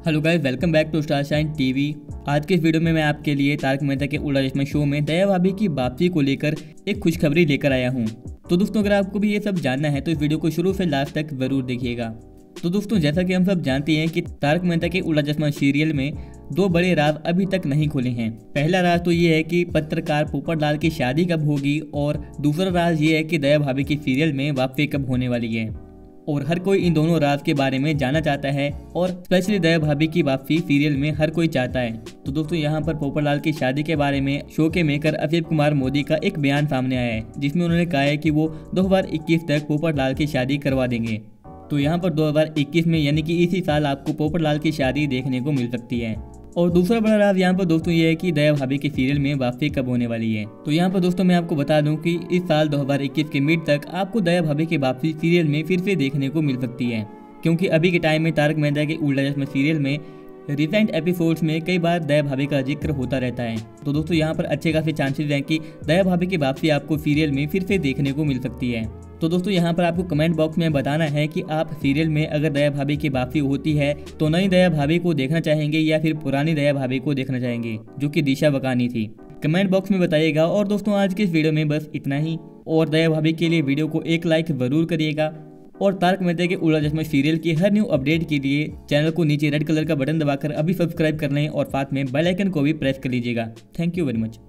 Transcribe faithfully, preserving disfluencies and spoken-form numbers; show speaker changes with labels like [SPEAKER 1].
[SPEAKER 1] Hello guys, welcome back to star shine TV. आज के इस वीडियो में मैं आपके लिए तारक मेहता के उल्टा चश्मा शो में दया भाभी की वापसी को लेकर एक खुशखबरी लेकर आया हूं। तो दोस्तों, अगर आपको भी ये सब जानना है तो इस वीडियो को शुरू से लास्ट तक जरूर देखिएगा। तो दोस्तों, जैसा कि हम सब जानते हैं कि तारक मेहता के उल्टा चश्मा सीरियल में दो बड़े राज अभी तक नहीं खुले हैं। पहला राज तो ये है कि पत्रकार पोपटलाल की शादी कब होगी, और दूसरा राज ये है कि दया भाभी की सीरियल में वापसी कब होने वाली है। और हर कोई इन दोनों राज के बारे में जानना चाहता है, और स्पेशली दया भाभी की वापसी सीरियल में हर कोई चाहता है। तो दोस्तों, यहाँ पर पोपटलाल की शादी के बारे में शो के मेकर असित कुमार मोदी का एक बयान सामने आया है, जिसमें उन्होंने कहा है कि वो दो हज़ार इक्कीस तक पोपटलाल की शादी करवा देंगे। तो यहाँ पर दो हज़ार इक्कीस में यानी कि इसी साल आपको पोपटलाल की शादी देखने को मिल सकती है। और दूसरा बड़ा राज यहाँ पर दोस्तों ये है कि दया भाभी के सीरियल में वापसी कब होने वाली है। तो यहाँ पर दोस्तों मैं आपको बता दूं कि इस साल दो हज़ार इक्कीस के मिड तक आपको दया भाभी की वापसी सीरियल में फिर से देखने को मिल सकती है, क्योंकि अभी के टाइम में तारक मेहता के उल्टा चश्मा सीरियल में रिसेंट एपिसोड्स में कई बार दया भाभी का जिक्र होता रहता है। तो दोस्तों, यहाँ पर अच्छे खासे चांसेस हैं कि दया भाभी की वापसी आपको सीरियल में फिर से देखने को मिल सकती है। तो दोस्तों, यहाँ पर आपको कमेंट बॉक्स में बताना है कि आप सीरियल में अगर दया भाभी की वापसी होती है तो नई दया भाभी को देखना चाहेंगे या फिर पुरानी दया भाभी को देखना चाहेंगे, जो कि दिशा बकानी थी। कमेंट बॉक्स में बताइएगा। और दोस्तों, आज के इस वीडियो में बस इतना ही। और दया भाभी के लिए वीडियो को एक लाइक जरूर करिएगा। और तारक मेहता के उल्टा चश्मा सीरियल की हर न्यू अपडेट के लिए चैनल को नीचे रेड कलर का बटन दबाकर अभी सब्सक्राइब कर लें, और साथ में बेल आइकन को भी प्रेस कर लीजिएगा। Thank you very much.